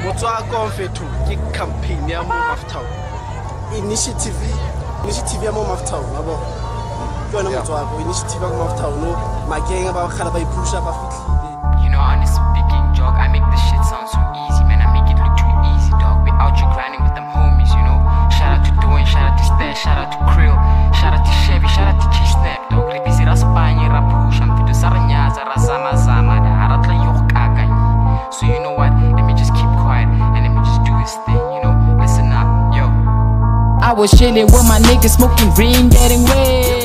Motswako mfethu ke campaign ya mo Maftown. Initiative ya mo Maftown yabo. Ke yona Motswako initiative ya mo Maftown no mageng ba khala ba ipusha ba fitlhile. You know, honest speaking, dog, I make this shit sound so easy, man. I make it look too easy, dog. We out here grinding with them homies, you know. Shout out to Dwayne, shout out to Stash, shout out to Krill, shout out to Chevy, shout out to G-Snap, dog. Rebisi Raspanye, Rapusha, Mfito Saranyaza, Razama Zama, da Haratla Yokagai. So you know what? Let me just keep quiet and let me just do this thing, you know. Listen up, yo. I was chilling with my niggas, smoking green, getting way.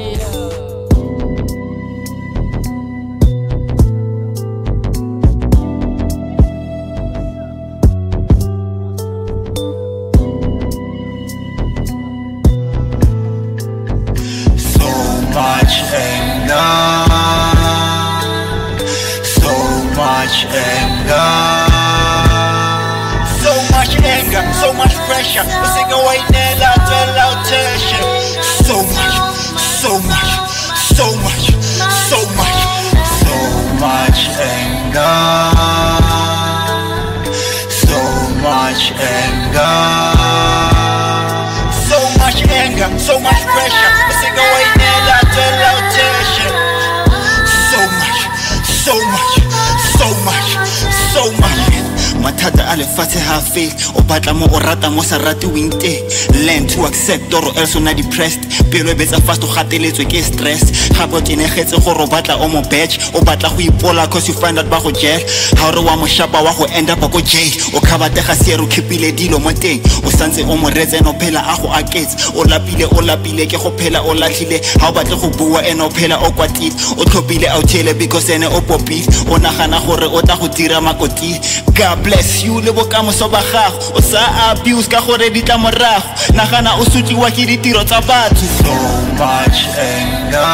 So much pressure, we sing away now, loud tension. So much anger, so much anger, so much pressure, we sing away now, loud tension. So much. Matata ale fate ha faith o batla mo o rata mo sa rate winte learn to accept or else na depressed pelo e betsa fast o gateletswe ke stress ga bo tenegetse go ro batla o mo batch o batla go ipola cause you find out ba go jail ha re wa mo shapa wa go end up go jail o khabatega siero khipile dilo mo teng o santse o mo retse no phela a go aketse o lapile ke go phela o latlhile ha o batla go bua eno phela o kwatile o tlhopile out tele because ene o popile o nagana gore o tla go dira makoti God bless you le bokamoso ba gago o sa abuse ka gore di tla morago nagana o sutliwa ke ditiro tsa batho so much anger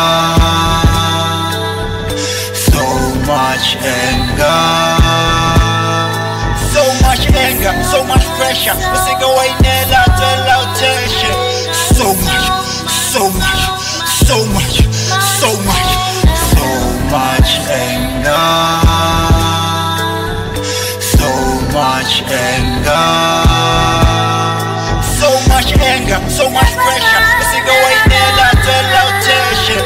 so much pressure we sing away now loud tension so much anger, so much pressure. We sing away now, loud tension.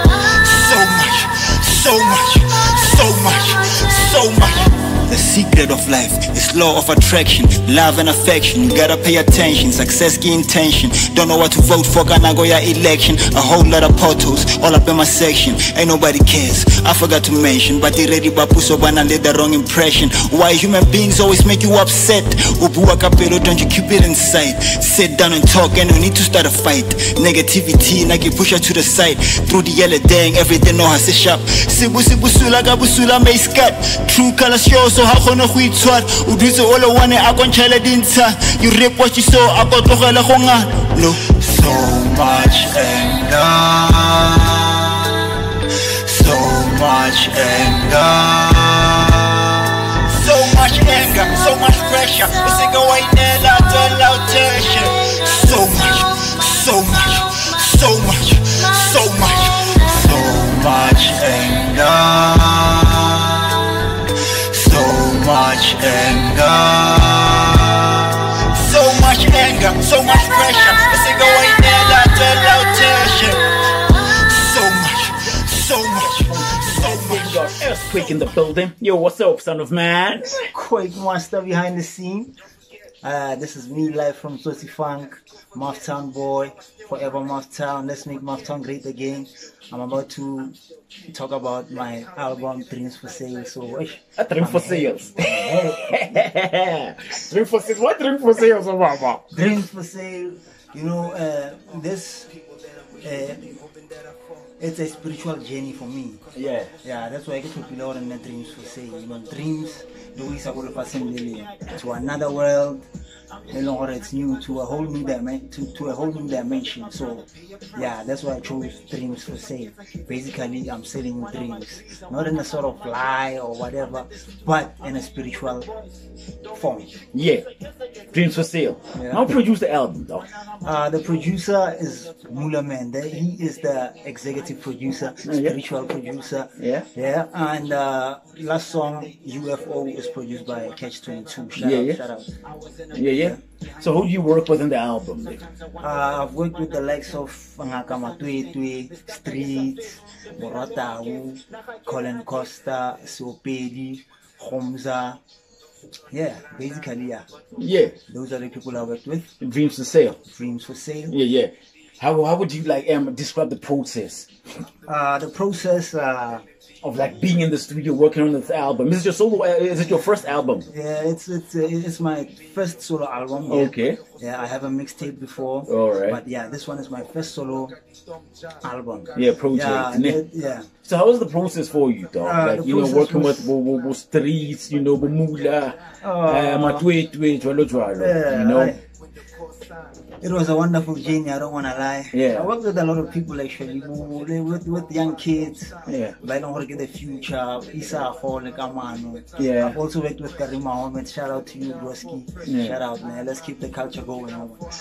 So much. The secret of life is law of attraction, love and affection. You gotta pay attention, success get intention. Don't know what to vote for, gonna go your election. A whole lot of potholes, all up in my section. Ain't nobody cares, I forgot to mention. But they ready bapu so ban and let the wrong impression. Why human beings always make you upset? Ubuwa kapelo, don't you keep it inside. Sit down and talk and we need to start a fight. Negativity, nagi push her to the side. Through the yellow dang, everything know how to shop. Sibu sula gabusula may scat. True colors show so how gonna go itshwara o dutse o le one a kontshele dintsha you rip what you saw a go tlogela go nga no so much anger so much pressure we sing away now loud tension so much anger, so much pressure. We sing away now, loud tension. We got Earthquake in the building. Yo, what's up, son of man? Quake monster behind the scene. This is me live from Tsotsi Funk, Maftown boy, forever Maftown. Let's make Maftown great again. I'm about to talk about my album Dreams for Sale. So, Dream for Sales. Dream for Sales. What Dream for Sales, Obama? Dreams for Sale. You know, it's a spiritual journey for me. Yeah, that's why I get to build on the Dreams for Sale. You know, dreams. The ways I go to another world. No longer it's new to a whole new dimension. So yeah, that's why I chose Dreams for Sale. Basically, I'm selling dreams, not in a sort of lie or whatever, but in a spiritual form. Yeah, Dreams for Sale. Yeah. How produced the album, though? The producer is Moola, man. He is the executive producer, spiritual producer. Yeah. Yeah. And last song, UFO, is produced by Catch-22. Shout out. Yeah. So who do you work with in the album? Then? I've worked with the likes of Matwetwe, Streetz, Maftown, Colin Costa, Sopedi, Homza. Yeah, basically, yeah. Yeah. Those are the people I worked with. Dreams for Sale. Dreams for Sale. Yeah. How would you like describe the process? The process of like being in the studio working on this album. Is it your solo? Is it your first album? Yeah, it's my first solo album. Yeah. Okay. Yeah, I have a mixtape before. All right. But yeah, this one is my first solo album. Yeah, project. Yeah. So how was the process for you, dog? Like working with Streetz, Moola, Matwetwe, jwalo. It was a wonderful journey, I don't want to lie. Yeah. I worked with a lot of people actually, with young kids. Yeah. I don't want to get the future. Yeah. I've also worked with Karima Mohammed. Shout out to you, Broski. Yeah. Shout out, man. Let's keep the culture going.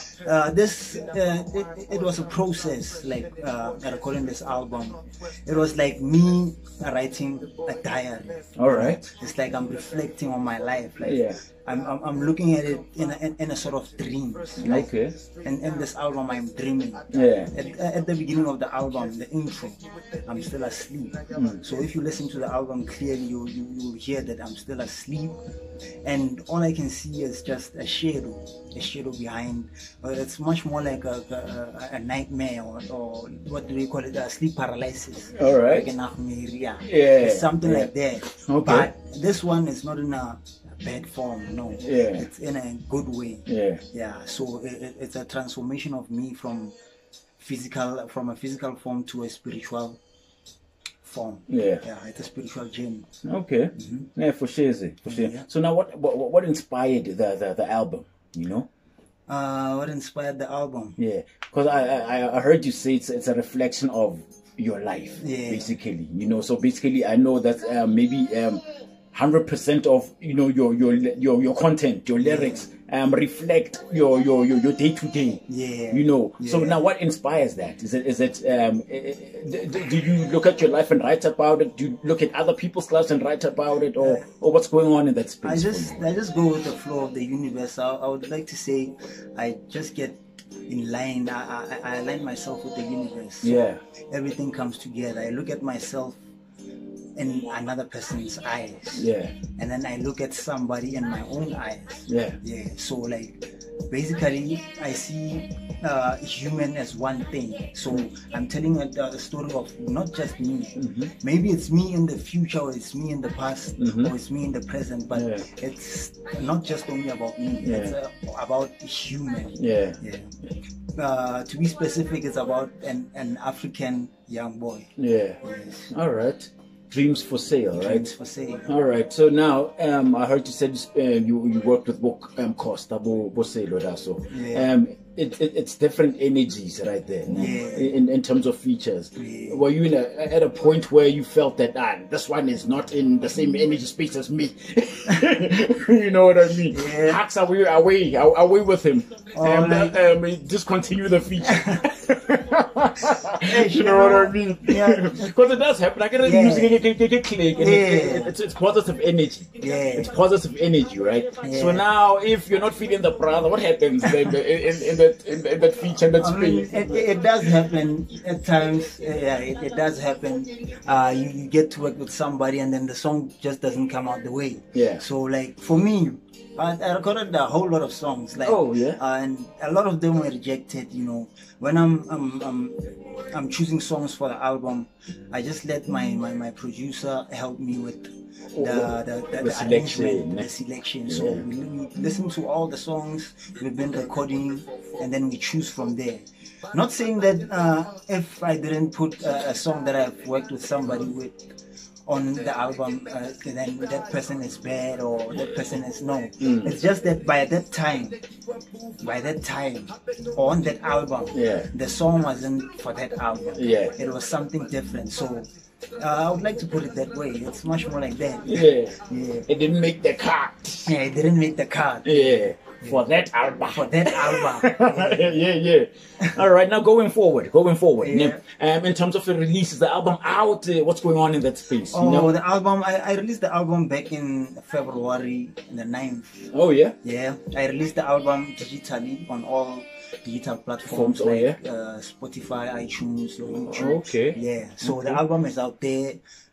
It was a process, like recording this album. It was like me writing a diary. All right. It's like I'm reflecting on my life. Like, yeah. I'm looking at it in a sort of dreams. Like, okay. And in this album, I'm dreaming. Yeah. At the beginning of the album, the intro, I'm still asleep. So if you listen to the album clearly, you'll hear that I'm still asleep, and all I can see is just a shadow behind. It's much more like a nightmare, or what do we call it? A sleep paralysis. All right. Like a nightmare. Yeah. It's something like that. Okay. But this one is not in a bad form, no. Yeah. It's in a good way. Yeah. So it's a transformation of me from a physical form to a spiritual form. Yeah, it's a spiritual journey. Okay. Yeah, for sure. Yeah. So now, what inspired the album? What inspired the album? Yeah, because I heard you say it's a reflection of your life, basically. So basically, I know that maybe 100% of your content, your lyrics reflect your day to day. Yeah. So now, what inspires that? Is it do you look at your life and write about it? Do you look at other people's lives and write about it, or what's going on in that space? I just go with the flow of the universe. I would like to say I just get in line. I align myself with the universe. So everything comes together. I look at myself in another person's eyes, and then I look at somebody in my own eyes. So like basically I see human as one thing. So I'm telling a story of not just me. Maybe it's me in the future, or it's me in the past, or it's me in the present, but it's not just only about me. It's about human. To be specific, it's about an African young boy. All right. Dreams for Sale, right? Dreams for Sale. All right. So now, I heard you said you worked with Costa Boselo, so it's different energies right there. In terms of features. Were you at a point where you felt that this one is not in the same energy space as me? You know what I mean? Hacks away with him. Discontinue the feature. You know what I mean? Because it does happen. I get music click, and it's positive energy. It's positive energy, right? So now, if you're not feeling the brother, what happens then in that feature, in that space? It does happen at times. It does happen. You get to work with somebody, and then the song just doesn't come out the way. So like for me, I recorded a whole lot of songs, like and a lot of them were rejected. When I'm choosing songs for the album, I just let my producer help me with the selection. The selection. So we listen to all the songs we've been recording, and then we choose from there. Not saying that if I didn't put a song that I've worked with somebody with on the album, then that person is bad, or that person is no. It's just that by that time, on that album, the song wasn't for that album. It was something different. So I would like to put it that way. It's much more like that. It didn't make the cut. It didn't make the cut. for that album. For that album. Yeah. All right, now going forward. Yeah. In terms of the release, is the album out? What's going on in that space? Oh, the album, I released the album back in February the 9th. Oh, yeah? Yeah, I released the album digitally on all digital platforms like Spotify, iTunes, YouTube. Okay. Yeah, so the album is out there.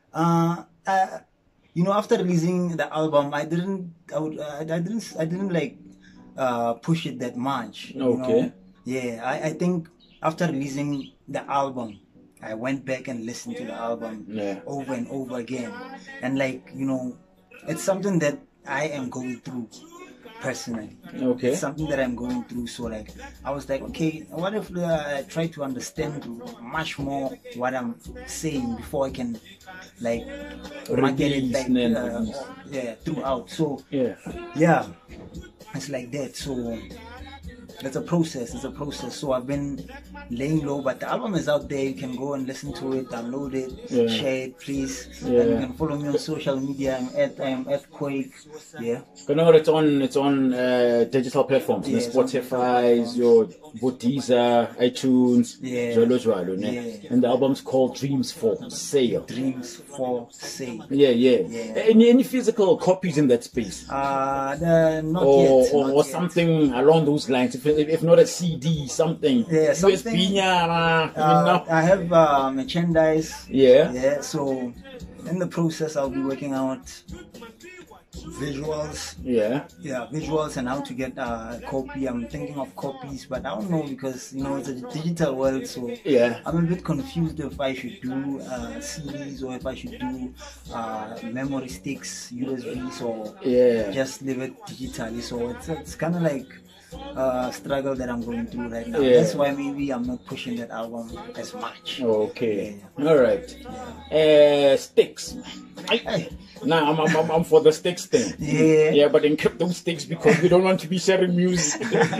After releasing the album, I didn't like push it that much. Okay. Yeah, I think after releasing the album, I went back and listened to the album over and over again, and it's something that I am going through personally. Okay. It's something that I'm going through. So I was like, okay, what if I try to understand much more what I'm saying before I can market it throughout. So yeah, it's like that. So it's a process. So I've been laying low, but the album is out there. You can go and listen to it, download it, share it, please. And you can follow me on social media. I am EarthKwake. Yeah. But no, it's on digital platforms. Yeah, Spotify, your Deezer, iTunes, and the album's called Dreams for Sale. Dreams for Sale. Yeah. Any physical copies in that space? Not yet. Or something along those lines. If not a CD, something. Yeah, something. I have merchandise. Yeah. So in the process, I'll be working out visuals. Yeah, visuals and how to get a copy. I'm thinking of copies, but I don't know because it's a digital world. So I'm a bit confused if I should do CDs or if I should do memory sticks, USBs, or just leave it digitally. So it's kind of like struggle that I'm going through right now. That's why maybe I'm not pushing that album as much. Okay. All right. Sticks. Now I'm for the sticks thing. Yeah, but encrypt those sticks because we don't want to be sharing music.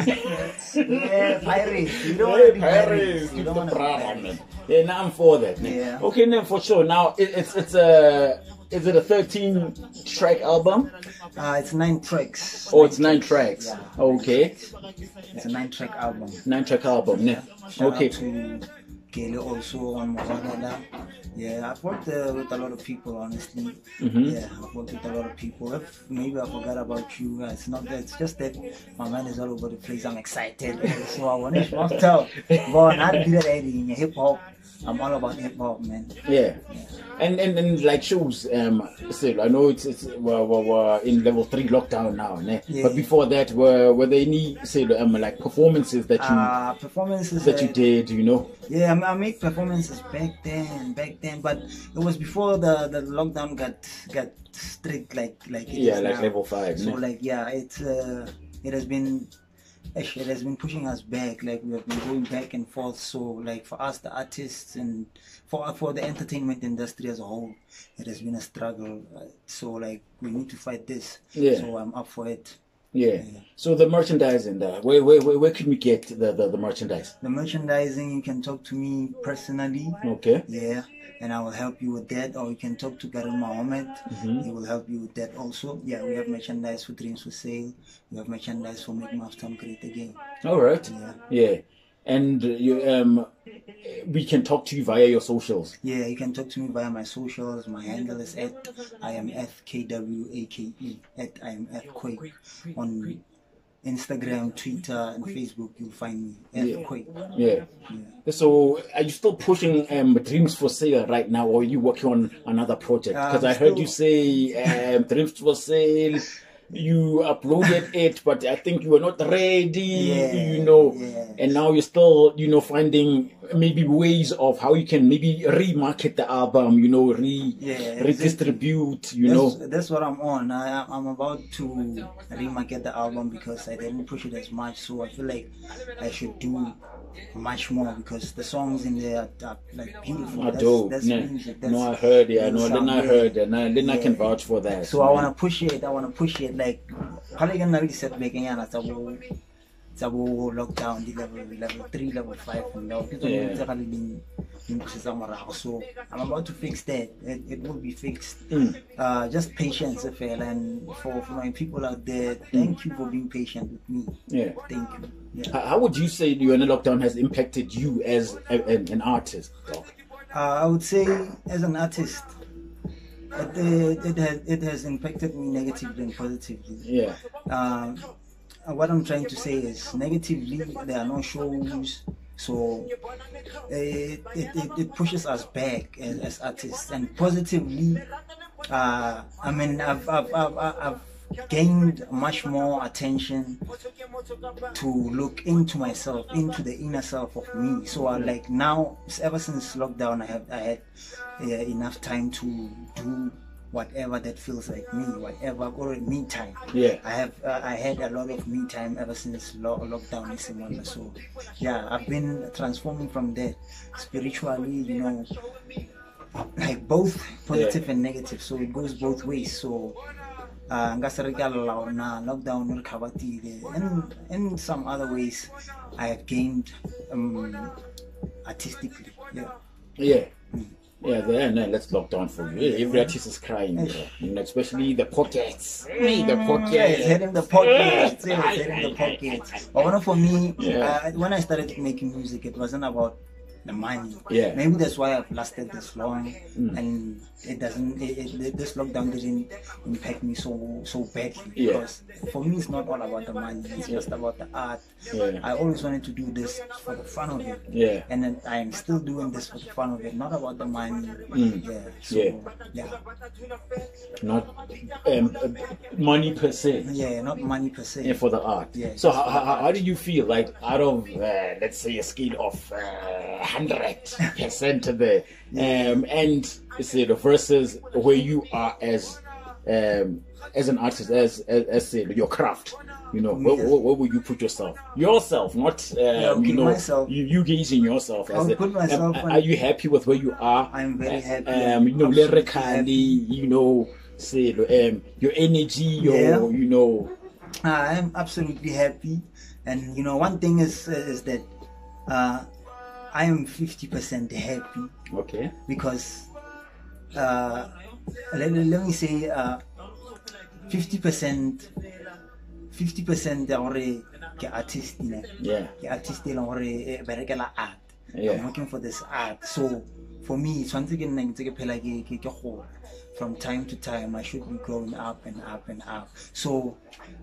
Pirates. You don't want to be pirates. You don't want to be pirates. Yeah, now I'm for that. Yeah. Okay, then for sure. Now it's a. Is it a 13-track album? It's 9 tracks. Oh, it's 9 tracks. Yeah. Okay. It's a 9-track album. 9-track album. Yeah. Okay. Shout out to Kele also on Motswako. Yeah, I've worked with a lot of people, honestly. Yeah, I've worked with a lot of people. If maybe I forgot about you, it's not that. It's just that my mind is all over the place. I'm excited, so I want to Maftown. But not do that in hip hop. I'm all about hip hop, man. Yeah. And like shows, still I know it's we're in level 3 lockdown now, né? But before that, were there any like performances that you did, Yeah, I made performances back then, but it was before the lockdown got strict like it is like now. level 5. So it has been pushing us back. Like we have been going back and forth. So like for us, the artists, and for the entertainment industry as a whole, it has been a struggle. So like we need to fight this. So I'm up for it. Yeah. So the merchandising, where can we get the merchandise? The merchandising, you can talk to me personally. Okay. Yeah. And I will help you with that, or you can talk to Garil Mohammed. He will help you with that also. Yeah, we have merchandise for Dreams for Sale. We have merchandise for Make Maftown Great Again. All right. Yeah. And we can talk to you via your socials. Yeah, you can talk to me via my socials. My handle is @IamFKWAKE @IamFQuake on Instagram, Twitter, and Facebook. You'll find me EarthKwake. Yeah. So are you still pushing Dreams for Sale right now, or are you working on another project? Because I heard you say Dreams for Sale. You uploaded it, but I think you were not ready, and now you're still, finding maybe ways of how you can maybe remarket the album, redistribute, That's what I'm on. I'm about to remarket the album because I didn't push it as much, so I feel like I should do much more because the songs in there are like beautiful. That's music. I heard, then I can vouch for that. So I want to push it. Like, probably gonna reset back again at lockdown, the level 3, level 5, and now So I'm about to fix that. It will be fixed. Just patience, and for my people out there, thank you for being patient with me. Yeah. Thank you. Yeah. How would you say the lockdown has impacted you as an artist, Doc? I would say as an artist, it has impacted me negatively and positively. Yeah. What I'm trying to say is negatively, there are no shows, so it pushes us back as artists. And positively, I mean, I've gained much more attention to look into myself, into the inner self of me. So like now, ever since lockdown, I had enough time to do whatever that feels like me, whatever, or me time. Yeah. I had a lot of me time ever since lockdown is in. So yeah, I've been transforming from that spiritually, like both positive and negative. So it goes both ways. So lockdown and in some other ways I have gained artistically. Yeah. Let's lock down for you. Every artist is crying, especially the pockets. Hitting the pockets. But for me, when I started making music, it wasn't about the money. Yeah. Maybe that's why I've lasted this long, and this lockdown didn't impact me so badly, because for me it's not all about the money, it's just about the art. I always wanted to do this for the fun of it, and then I am still doing this for the fun of it, not about the money. Not money per se. Not money per se. For the art. So how do you feel, like, out of let's say a scale of 100% there, and say the versus where you are as an artist, as say your craft, where would you put yourself, not myself. you gauging yourself as put myself are you happy with where you are? I'm very happy. Lyrically, say your energy, I'm absolutely happy. And one thing is that I am 50% happy. Okay. Because let me say 50% already artist, artist art. I'm working for this art. So for me, it's one thing from time to time I should be growing up and up and up. So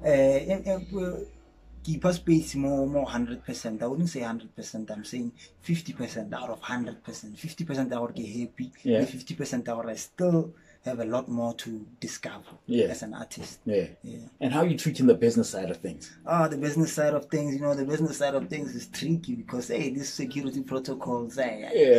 keep us space more 100%. I wouldn't say 100%, I'm saying 50% out of 100%. 50% I would get happy, 50% I would still have a lot more to discover as an artist. And how are you treating the business side of things? The business side of things, the business side of things is tricky, because these security protocols, too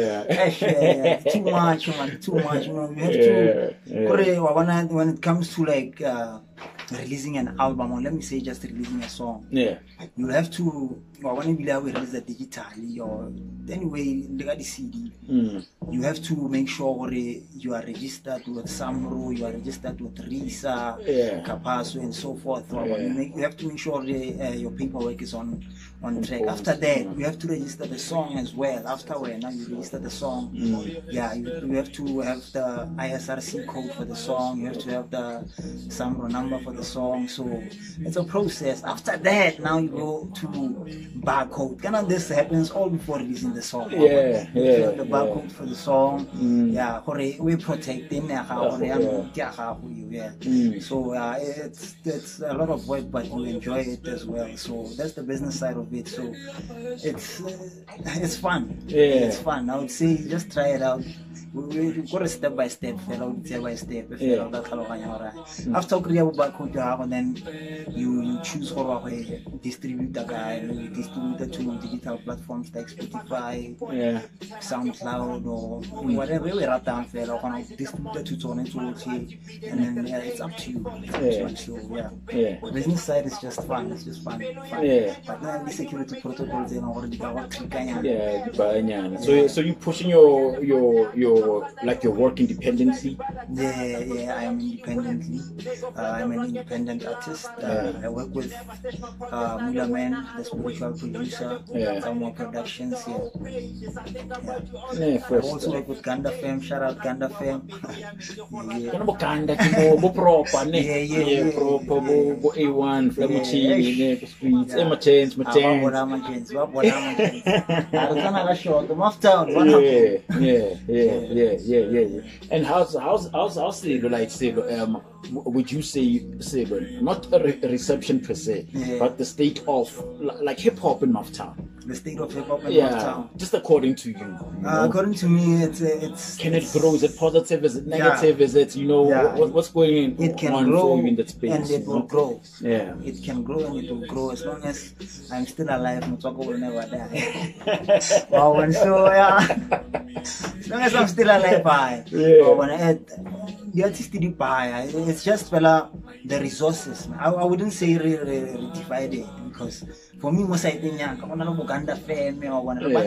much, you have to, when it comes to like releasing an album, or let me say just releasing a song, you have to, when we release it digitally, or anyway, the CD, you have to make sure you are registered with Samro, you are registered with Risa, Kapaso, and so forth. You have to make sure your paperwork is on track. After that, you have to register the song as well. After now you register the song, you have to have the ISRC code for the song, you have to have the Samro number for the song. So it's a process. After that, now you go to barcode. Kind of this happens all before releasing the song. The barcode for the song. We protect them. So it's a lot of work, but you enjoy it as well. So that's the business side of it. So it's fun. It's fun. I would say just try it out. We go step by step, step by step. After creating barcode, then you choose for a distributor guy, distributor to digital platforms like Spotify, SoundCloud, or whatever we write down for, or distributor to turn into, and then it's up to you. So business side is just fun. It's just fun. But then the security protocols, they already got So you pushing your like your work independently? I am independently. I'm an independent artist. I work with Moola Man, the spiritual producer. Some more productions here. I also work with Ganda Fam. Shout out Ganda Fam. A1, Streetz, Maftown. And how's like would you say not a reception per se, but the state of like hip hop in Maftown? The state of hip hop in Maftown. Just according to you. According to me, it's can it grow? Is it positive? Is it negative? Is it what's going on? It can grow in that space, and it will grow. Yeah, it can grow and it will grow as long as I'm still alive. Motswako will never die. As long as I'm still alive, the artist did buy. It's just the resources. I wouldn't say divided because for me, most I think I want to Uganda fame or one of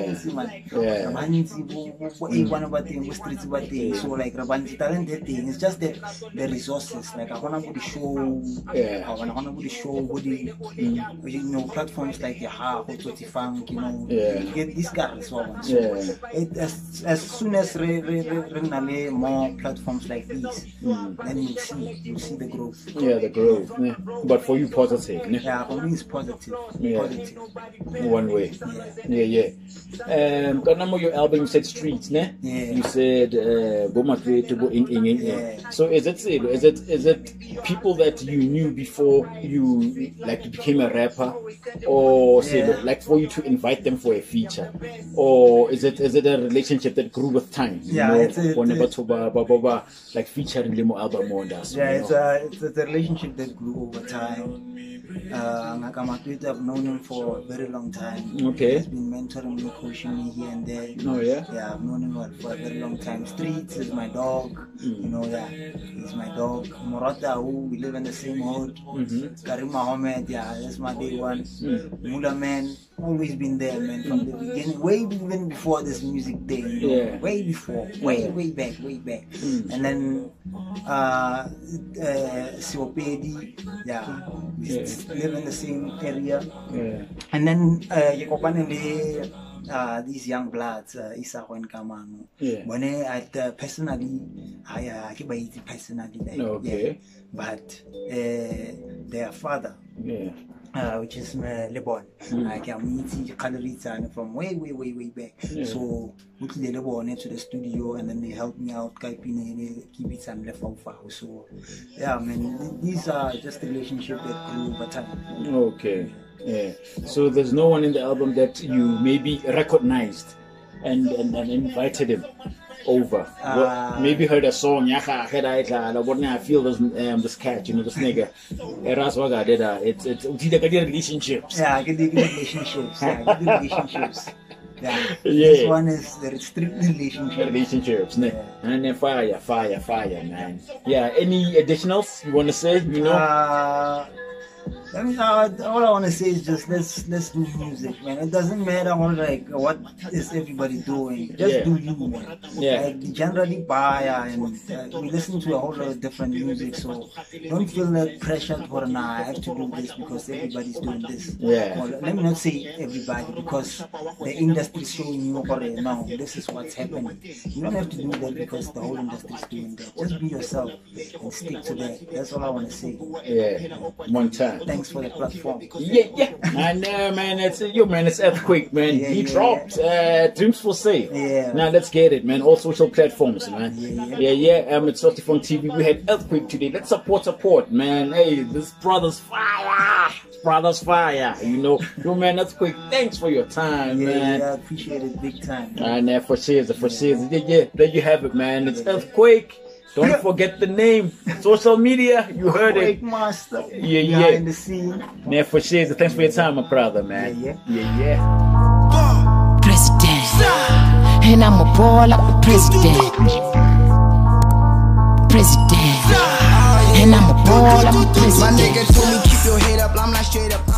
so like Rabanti talented thing. It's just the resources. Like I want to put the show. I want to put the show. Platforms like Tsotsi Funk, get these guys. So as soon as more platforms like these, then you'll see the growth. Yeah, the growth. Yeah. But for you, positive. Yeah, for me it's positive. Yeah. One way. Yeah. Your album, you said Streetz, ne? Yeah. You said Matwetwe. So is it people that you knew before you became a rapper, or like for you to invite them for a feature, or is it a relationship that grew with time? It's like featuring Limo album on that. It's a relationship that grew over time. Matwetwe, I've known him for a very long time. Okay. He's been mentoring me, coaching me here and there. Oh yeah. Yeah, I've known him for a very long time. Streetz is my dog. He's my dog. Morata, we live in the same hood. Karim Mohammed, that's my big one. Moola Man, always been there, man, from the beginning, way even before this music thing. Way before, way back. And then Siopedi, we live in the same area. And then these young bloods, Isa and Kamano. When I personally, but their father, which is Lebon, I can meet Kalorita from way back. So we put Lebon to the studio, and then they helped me out, keep it and left out. So man, these are just a relationship that grew over time. Okay. Yeah. So there's no one in the album that you maybe recognized and invited him over. Maybe heard a song. I feel this cat, this nigga. It's relationships. Yeah, I get the relationships. This one is the strict relationships. And then fire, man. Yeah. Any additionals you want to say? I mean, all I want to say is just let's do music, man. It doesn't matter what is everybody doing. Just do you, man. Like, we generally buy and we listen to a whole lot of different music, so don't feel that pressure for I have to do this because everybody's doing this. Well, let me not say everybody, because the industry is showing you now this is what's happening. You don't have to do that because the whole industry is doing that. Just be yourself and stick to that. That's all I want to say. One time. Thanks for the platform. And man, it's EarthKwake, man. He dropped Dreams for Sale. Now let's get it, man. All social platforms, man. It's Tsotsi Funk TV. We had EarthKwake today. Let's support, man. Hey, this brother's fire. Yo, man, EarthKwake, thanks for your time, man. I appreciate it big time. And for shares. There you have it, man. It's EarthKwake. Don't forget the name. Social media, you heard it. Master. In the scene. For shares. Thanks for your time, my brother, man. President. And I'm a ball up a president. And I'm a ball up a president. My nigga told me keep your head up, I'm not straight up.